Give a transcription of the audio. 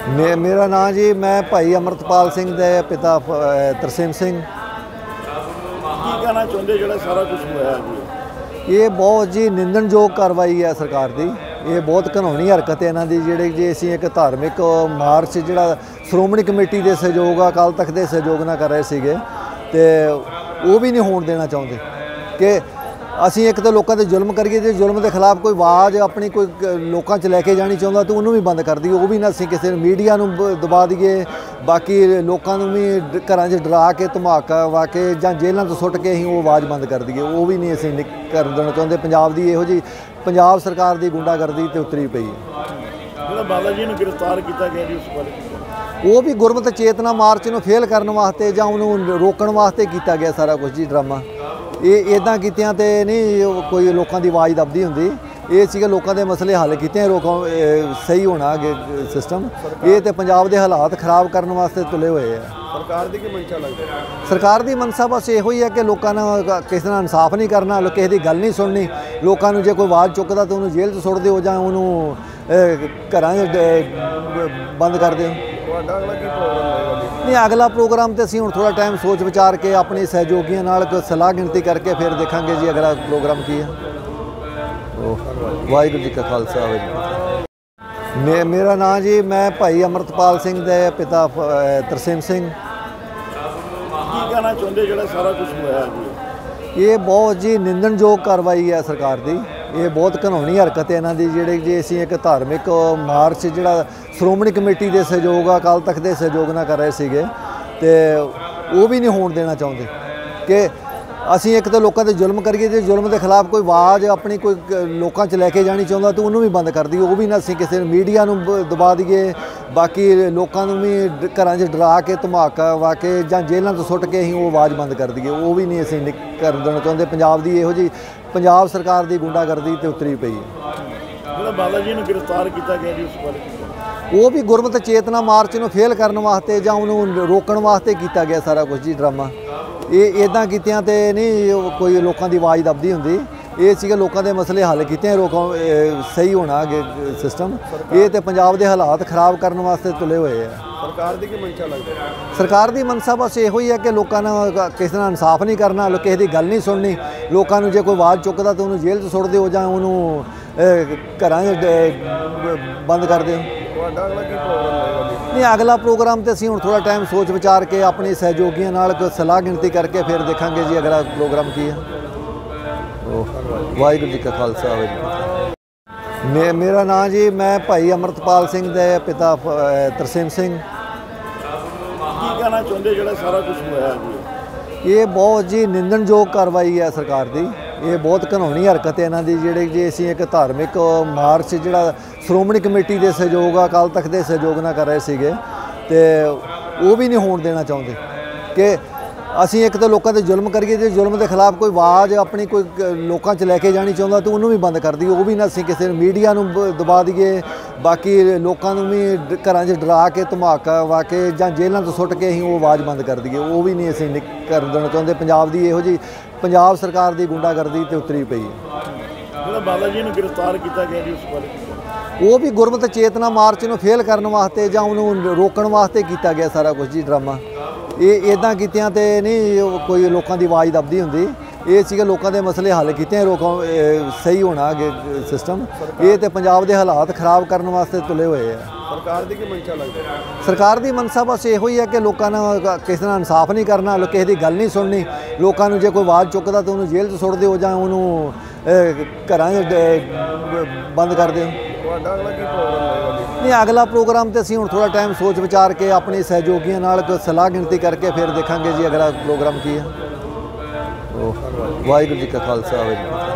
मेरा नाम जी, मैं भाई अमृतपाल सिंह दे पिता तरसेम सिंह। ਕੀ ਕਹਿਣਾ ਚਾਹੁੰਦੇ ਜਿਹੜਾ ਸਾਰਾ ਕੁਝ ਹੋਇਆ ਜੀ? ਇਹ ਬਹੁਤ ਜੀ ਨਿੰਦਣਯੋਗ ਕਾਰਵਾਈ ਹੈ ਸਰਕਾਰ ਦੀ। ਇਹ ਬਹੁਤ ਘਿਨੌਣੀ ਹਰਕਤ ਹੈ ਇਹਨਾਂ ਦੀ। ਜਿਹੜੇ ਜੇ ਅਸੀਂ ਇੱਕ ਧਾਰਮਿਕ ਮਾਰਚ ਜਿਹੜਾ ਸ਼੍ਰੋਮਣੀ ਕਮੇਟੀ ਦੇ ਸਹਿਯੋਗ ਅਕਾਲ ਤਖਤ ਦੇ ਸਹਿਯੋਗ ਨਾਲ ਕਰ ਰਹੇ ਸੀਗੇ, ਤੇ ਉਹ ਵੀ ਨਹੀਂ ਹੋਣ ਦੇਣਾ ਚਾਹੁੰਦੇ ਕਿ ਅਸੀਂ ਇੱਕ ਤਾਂ ਲੋਕਾਂ 'ਤੇ ਜ਼ੁਲਮ ਕਰੀਏ। ਜੇ ਜ਼ੁਲਮ ਦੇ ਖਿਲਾਫ ਕੋਈ ਆਵਾਜ਼ ਆਪਣੀ ਕੋਈ ਲੋਕਾਂ 'ਚ ਲੈ ਕੇ ਜਾਣੀ ਚਾਹੁੰਦਾ ਤਾਂ ਉਹਨੂੰ ਵੀ ਬੰਦ ਕਰ ਦਈਏ। ਉਹ ਵੀ ਨਾ ਅਸੀਂ ਕਿਸੇ ਮੀਡੀਆ ਨੂੰ ਦਬਾ ਦਈਏ, ਬਾਕੀ ਲੋਕਾਂ ਨੂੰ ਵੀ ਘਰਾਂ 'ਚ ਡਰਾ ਕੇ ਧਮਾਕਾ ਵਾ ਕੇ ਜਾਂ ਜੇਲ੍ਹਾਂ ਤੋਂ ਸੁੱਟ ਕੇ ਅਸੀਂ ਉਹ ਆਵਾਜ਼ ਬੰਦ ਕਰ ਦਈਏ। ਉਹ ਵੀ ਨਹੀਂ ਅਸੀਂ ਕਰ ਦੇਣਾ ਚਾਹੁੰਦੇ। ਪੰਜਾਬ ਦੀ ਇਹੋ ਜਿਹੀ ਪੰਜਾਬ ਸਰਕਾਰ ਦੀ ਗੁੰਡਾਗਰਦੀ ਤੇ ਉਤਰੀ ਪਈ ਹੈ। ਜਿਹੜਾ ਬਾਲਾ ਜੀ ਨੂੰ ਗ੍ਰਿਫਤਾਰ ਕੀਤਾ ਗਿਆ ਜੀ, ਉਸ ਬਾਰੇ ਉਹ ਵੀ ਗੁਰਮਤਿ ਚੇਤਨਾ ਮਾਰਚ ਨੂੰ ਫੇਲ ਕਰਨ ਵਾਸਤੇ ਜਾਂ ਉਹਨੂੰ ਰੋਕਣ ਵਾਸਤੇ ਕੀਤਾ ਗਿਆ ਸਾਰਾ ਕੁਝ ਜੀ ਡਰਾਮਾ। ਇਹ ਇੱਦਾਂ ਕੀਤਿਆਂ ਤੇ ਨਹੀਂ ਕੋਈ ਲੋਕਾਂ ਦੀ ਆਵਾਜ਼ ਦਬਦੀ ਹੁੰਦੀ। ਇਹ ਸੀਗਾ ਲੋਕਾਂ ਦੇ ਮਸਲੇ ਹੱਲ ਕੀਤੇ ਸਹੀ ਹੋਣਾ ਅੱਗੇ ਸਿਸਟਮ। ਇਹ ਤੇ ਪੰਜਾਬ ਦੇ ਹਾਲਾਤ ਖਰਾਬ ਕਰਨ ਵਾਸਤੇ ਤੁਲੇ ਹੋਏ ਆ। ਸਰਕਾਰ ਦੀ ਕੀ ਮਨਸ਼ਾ ਲੱਗਦੀ? ਸਰਕਾਰ ਦੀ ਮਨਸ਼ਾ ਬਸ ਇਹੋ ਹੀ ਹੈ ਕਿ ਲੋਕਾਂ ਨਾਲ ਕਿਸੇ ਨਾਲ ਇਨਸਾਫ ਨਹੀਂ ਕਰਨਾ, ਕਿਸੇ ਦੀ ਗੱਲ ਨਹੀਂ ਸੁਣਨੀ। ਲੋਕਾਂ ਨੂੰ ਜੇ ਕੋਈ ਆਵਾਜ਼ ਚੁੱਕਦਾ ਤਾਂ ਉਹਨੂੰ ਜੇਲ੍ਹ 'ਚ ਸੁੱਟ ਦਿਓ ਜਾਂ ਉਹਨੂੰ ਘਰਾਂ 'ਚ ਬੰਦ ਕਰ ਦਿਓ। ਤੁਹਾਡਾ ਅਗਲਾ ਕੀ ਪ੍ਰੋਗਰਾਮ ਹੋਏਗਾ? ਨਹੀਂ, ਅਗਲਾ ਪ੍ਰੋਗਰਾਮ ਤੇ ਅਸੀਂ ਹੁਣ ਥੋੜ੍ਹਾ ਟਾਈਮ ਸੋਚ ਵਿਚਾਰ ਕੇ ਆਪਣੇ ਸਹਿਯੋਗੀਆਂ ਨਾਲ ਸਲਾਹ ਗਿਣਤੀ ਕਰਕੇ ਫਿਰ ਦੇਖਾਂਗੇ ਜੀ ਅਗਲਾ ਪ੍ਰੋਗਰਾਮ ਕੀ ਹੈ। ਵਾਹਿਗੁਰੂ ਜੀ ਕਾ ਖਾਲਸਾ, ਵਾਹਿਗੁਰੂ ਜੀ ਕੀ ਫਤਿਹ। ਮੇਰਾ ਨਾਮ ਜੀ, ਮੈਂ ਭਾਈ ਅਮਰਤਪਾਲ ਸਿੰਘ ਦੇ ਪਿਤਾ ਤਰਸੇਮ ਸਿੰਘ। ਕੀ ਕਹਿਣਾ ਚਾਹੁੰਦੇ ਜਿਹੜਾ ਸਾਰਾ ਕੁਝ ਹੋਇਆ ਜੀ? ਇਹ ਬਹੁਤ ਜੀ ਨਿੰਦਣਯੋਗ ਕਾਰਵਾਈ ਹੈ ਸਰਕਾਰ ਦੀ। ਇਹ ਬਹੁਤ ਘਿਨੌਣੀ ਹਰਕਤ ਹੈ ਇਹਨਾਂ ਦੀ। ਜਿਹੜੇ ਜੇ ਅਸੀਂ ਇੱਕ ਧਾਰਮਿਕ ਮਾਰਚ ਜਿਹੜਾ ਸ਼੍ਰੋਮਣੀ ਕਮੇਟੀ ਦੇ ਸਹਿਯੋਗ ਅਕਾਲ ਤਖਤ ਦੇ ਸਹਿਯੋਗ ਨਾਲ ਕਰ ਰਹੇ ਸੀਗੇ, ਤੇ ਉਹ ਵੀ ਨਹੀਂ ਹੋਣ ਦੇਣਾ ਚਾਹੁੰਦੇ ਕਿ ਅਸੀਂ ਇੱਕ ਤਾਂ ਲੋਕਾਂ 'ਤੇ ਜ਼ੁਲਮ ਕਰੀਏ। ਜੇ ਜ਼ੁਲਮ ਦੇ ਖਿਲਾਫ ਕੋਈ ਆਵਾਜ਼ ਆਪਣੀ ਕੋਈ ਲੋਕਾਂ 'ਚ ਲੈ ਕੇ ਜਾਣੀ ਚਾਹੁੰਦਾ ਤਾਂ ਉਹਨੂੰ ਵੀ ਬੰਦ ਕਰ ਦਈਏ। ਉਹ ਵੀ ਨਾ ਅਸੀਂ ਕਿਸੇ ਮੀਡੀਆ ਨੂੰ ਦਬਾ ਦਈਏ, ਬਾਕੀ ਲੋਕਾਂ ਨੂੰ ਵੀ ਘਰਾਂ 'ਚ ਡਰਾ ਕੇ ਧਮਾਕਾ ਵਾ ਕੇ ਜਾਂ ਜੇਲ੍ਹਾਂ ਤੋਂ ਸੁੱਟ ਕੇ ਅਸੀਂ ਉਹ ਆਵਾਜ਼ ਬੰਦ ਕਰ ਦਈਏ। ਉਹ ਵੀ ਨਹੀਂ ਅਸੀਂ ਕਰ ਦੇਣਾ ਚਾਹੁੰਦੇ। ਪੰਜਾਬ ਦੀ ਇਹੋ ਜਿਹੀ ਪੰਜਾਬ ਸਰਕਾਰ ਦੀ ਗੁੰਡਾਗਰਦੀ ਤੇ ਉਤਰੀ ਪਈ ਹੈ। ਜਿਹੜਾ ਬਾਲਾ ਜੀ ਨੂੰ ਗ੍ਰਿਫਤਾਰ ਕੀਤਾ ਗਿਆ ਜੀ, ਉਸ ਬਾਰੇ ਉਹ ਵੀ ਗੁਰਮਤਿ ਚੇਤਨਾ ਮਾਰਚ ਨੂੰ ਫੇਲ ਕਰਨ ਵਾਸਤੇ ਜਾਂ ਉਹਨੂੰ ਰੋਕਣ ਵਾਸਤੇ ਕੀਤਾ ਗਿਆ ਸਾਰਾ ਕੁਝ ਜੀ ਡਰਾਮਾ। ਇਹ ਇੱਦਾਂ ਕੀਤਿਆਂ ਤੇ ਨਹੀਂ ਕੋਈ ਲੋਕਾਂ ਦੀ ਆਵਾਜ਼ ਦਬਦੀ ਹੁੰਦੀ। ਇਹ ਸੀਗਾ ਲੋਕਾਂ ਦੇ ਮਸਲੇ ਹੱਲ ਕੀਤੇ ਸਹੀ ਹੋਣਾ ਅੱਗੇ ਸਿਸਟਮ। ਇਹ ਤੇ ਪੰਜਾਬ ਦੇ ਹਾਲਾਤ ਖਰਾਬ ਕਰਨ ਵਾਸਤੇ ਤੁਲੇ ਹੋਏ ਆ। ਸਰਕਾਰ ਦੀ ਕੀ ਮਨਸ਼ਾ ਲੱਗਦੀ? ਸਰਕਾਰ ਦੀ ਮਨਸ਼ਾ ਬਸ ਇਹੋ ਹੀ ਹੈ ਕਿ ਲੋਕਾਂ ਨਾਲ ਕਿਸੇ ਨਾਲ ਇਨਸਾਫ ਨਹੀਂ ਕਰਨਾ, ਕਿਸੇ ਦੀ ਗੱਲ ਨਹੀਂ ਸੁਣਨੀ। ਲੋਕਾਂ ਨੂੰ ਜੇ ਕੋਈ ਆਵਾਜ਼ ਚੁੱਕਦਾ ਤਾਂ ਉਹਨੂੰ ਜੇਲ੍ਹ 'ਚ ਸੁੱਟ ਦਿਓ ਜਾਂ ਉਹਨੂੰ ਘਰਾਂ 'ਚ ਬੰਦ ਕਰ ਦਿਓ। ਤੁਹਾਡਾ ਅਗਲਾ ਕੀ ਪ੍ਰੋਗਰਾਮ ਹੋਏਗਾ? ਨਹੀਂ, ਅਗਲਾ ਪ੍ਰੋਗਰਾਮ ਤੇ ਅਸੀਂ ਹੁਣ ਥੋੜ੍ਹਾ ਟਾਈਮ ਸੋਚ ਵਿਚਾਰ ਕੇ ਆਪਣੇ ਸਹਿਯੋਗੀਆਂ ਨਾਲ ਸਲਾਹ ਗਿਣਤੀ ਕਰਕੇ ਫਿਰ ਦੇਖਾਂਗੇ ਜੀ ਅਗਲਾ ਪ੍ਰੋਗਰਾਮ ਕੀ ਹੈ। ਵਾਹਿਗੁਰੂ ਜੀ ਕਾ ਖਾਲਸਾ, ਵਾਹਿਗੁਰੂ ਜੀ ਕੀ ਫਤਿਹ। ਮੇਰਾ ਨਾਮ ਜੀ, ਮੈਂ ਭਾਈ ਅਮਰਤਪਾਲ ਸਿੰਘ ਦੇ ਪਿਤਾ ਤਰਸੇਮ ਸਿੰਘ। ਕੀ ਕਹਿਣਾ ਚਾਹੁੰਦੇ ਜਿਹੜਾ ਸਾਰਾ ਕੁਝ ਹੋਇਆ ਜੀ? ਇਹ ਬਹੁਤ ਜੀ ਨਿੰਦਣਯੋਗ ਕਾਰਵਾਈ ਹੈ ਸਰਕਾਰ ਦੀ। ਇਹ ਬਹੁਤ ਘਿਨੌਣੀ ਹਰਕਤ ਹੈ ਇਹਨਾਂ ਦੀ। ਜਿਹੜੇ ਜੇ ਅਸੀਂ ਇੱਕ ਧਾਰਮਿਕ ਮਾਰਚ ਜਿਹੜਾ ਸ਼੍ਰੋਮਣੀ ਕਮੇਟੀ ਦੇ ਸਹਿਯੋਗ ਅਕਾਲ ਤਖਤ ਦੇ ਸਹਿਯੋਗ ਨਾਲ ਕਰ ਰਹੇ ਸੀਗੇ, ਤੇ ਉਹ ਵੀ ਨਹੀਂ ਹੋਣ ਦੇਣਾ ਚਾਹੁੰਦੇ ਕਿ ਅਸੀਂ ਇੱਕ ਤਾਂ ਲੋਕਾਂ 'ਤੇ ਜ਼ੁਲਮ ਕਰੀਏ। ਜੇ ਜ਼ੁਲਮ ਦੇ ਖਿਲਾਫ ਕੋਈ ਆਵਾਜ਼ ਆਪਣੀ ਕੋਈ ਲੋਕਾਂ 'ਚ ਲੈ ਕੇ ਜਾਣੀ ਚਾਹੁੰਦਾ ਤਾਂ ਉਹਨੂੰ ਵੀ ਬੰਦ ਕਰ ਦਈਏ। ਉਹ ਵੀ ਨਾ ਅਸੀਂ ਕਿਸੇ ਮੀਡੀਆ ਨੂੰ ਦਬਾ ਦਈਏ, ਬਾਕੀ ਲੋਕਾਂ ਨੂੰ ਵੀ ਘਰਾਂ 'ਚ ਡਰਾ ਕੇ ਧਮਾਕਾ ਵਾ ਕੇ ਜਾਂ ਜੇਲ੍ਹਾਂ ਤੋਂ ਸੁੱਟ ਕੇ ਅਸੀਂ ਉਹ ਆਵਾਜ਼ ਬੰਦ ਕਰ ਦਈਏ। ਉਹ ਵੀ ਨਹੀਂ ਅਸੀਂ ਕਰ ਦੇਣਾ ਚਾਹੁੰਦੇ। ਪੰਜਾਬ ਦੀ ਇਹੋ ਜਿਹੀ ਪੰਜਾਬ ਸਰਕਾਰ ਦੀ ਗੁੰਡਾਗਰਦੀ ਤੇ ਉਤਰੀ ਪਈ ਹੈ। ਜਿਹੜਾ ਬਾਲਾ ਜੀ ਨੂੰ ਗ੍ਰਿਫਤਾਰ ਕੀਤਾ ਗਿਆ ਜੀ, ਉਸ ਬਾਰੇ ਉਹ ਵੀ ਗੁਰਮਤਿ ਚੇਤਨਾ ਮਾਰਚ ਨੂੰ ਫੇਲ ਕਰਨ ਵਾਸਤੇ ਜਾਂ ਉਹਨੂੰ ਰੋਕਣ ਵਾਸਤੇ ਕੀਤਾ ਗਿਆ ਸਾਰਾ ਕੁਝ ਜੀ ਡਰਾਮਾ। ਇਹ ਇੱਦਾਂ ਕੀਤਿਆਂ ਤੇ ਨਹੀਂ ਕੋਈ ਲੋਕਾਂ ਦੀ ਆਵਾਜ਼ ਦਬਦੀ ਹੁੰਦੀ। ਇਹ ਸੀਗਾ ਲੋਕਾਂ ਦੇ ਮਸਲੇ ਹੱਲ ਕੀਤੇ ਸਹੀ ਹੋਣਾ ਅੱਗੇ ਸਿਸਟਮ। ਇਹ ਤੇ ਪੰਜਾਬ ਦੇ ਹਾਲਾਤ ਖਰਾਬ ਕਰਨ ਵਾਸਤੇ ਤੁਲੇ ਹੋਏ ਆ। ਸਰਕਾਰ ਦੀ ਕੀ ਮਨਸ਼ਾ ਲੱਗਦੀ? ਸਰਕਾਰ ਦੀ ਮਨਸ਼ਾ ਬਸ ਇਹੋ ਹੀ ਹੈ ਕਿ ਲੋਕਾਂ ਨਾਲ ਕਿਸੇ ਨਾਲ ਇਨਸਾਫ ਨਹੀਂ ਕਰਨਾ, ਕਿਸੇ ਦੀ ਗੱਲ ਨਹੀਂ ਸੁਣਨੀ। ਲੋਕਾਂ ਨੂੰ ਜੇ ਕੋਈ ਆਵਾਜ਼ ਚੁੱਕਦਾ ਤਾਂ ਉਹਨੂੰ ਜੇਲ੍ਹ 'ਚ ਸੁੱਟ ਦਿਓ ਜਾਂ ਉਹਨੂੰ ਘਰਾਂ 'ਚ ਬੰਦ ਕਰ ਦਿਓ। ਤੁਹਾਡਾ ਅਗਲਾ ਕੀ ਪ੍ਰੋਗਰਾਮ ਹੋਏਗਾ? ਨਹੀਂ, ਅਗਲਾ ਪ੍ਰੋਗਰਾਮ ਤੇ ਅਸੀਂ ਹੁਣ ਥੋੜ੍ਹਾ ਟਾਈਮ ਸੋਚ ਵਿਚਾਰ ਕੇ ਆਪਣੇ ਸਹਿਯੋਗੀਆਂ ਨਾਲ ਸਲਾਹ ਗਿਣਤੀ ਕਰਕੇ ਫਿਰ ਦੇਖਾਂਗੇ ਜੀ ਅਗਲਾ ਪ੍ਰੋਗਰਾਮ ਕੀ ਹੈ। ਵਾਹਿਗੁਰੂ ਜੀ ਕਾ ਖਾਲਸਾ, ਵਾਹਿਗੁਰੂ ਜੀ ਕੀ ਫਤਿਹ।